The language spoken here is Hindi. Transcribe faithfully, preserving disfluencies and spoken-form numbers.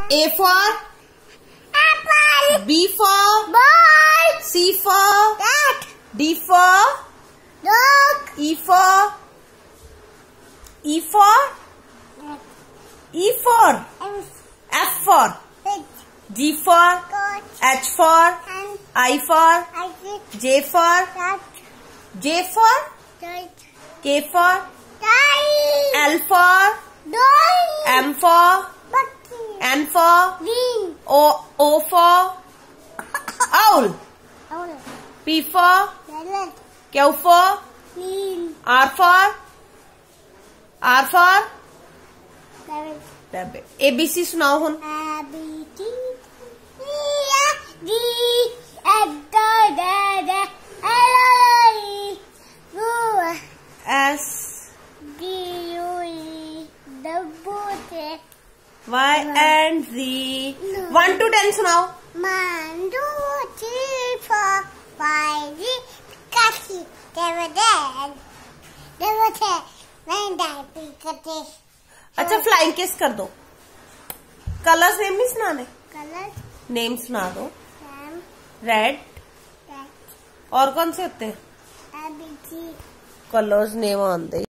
A for apple. B for Ball. C for Cat. D for Dog. E for E for E for F for G for H for I for J for J for K for L for M for N for O O for owl. P for Q for R for R for rabbit. A B C सुनाओ हुन. S Y and Z. One to ten सुनाओ. One, two, three, four, five, six, seven, eight, nine, ten. Nine, ten. अच्छा फ्लाइंग किस कर दो. कलर्स नेम नहीं सुनाने. कलर नेम सुना दो. रेड. और कौन से होते हैं. कलर्स नेम आंदे.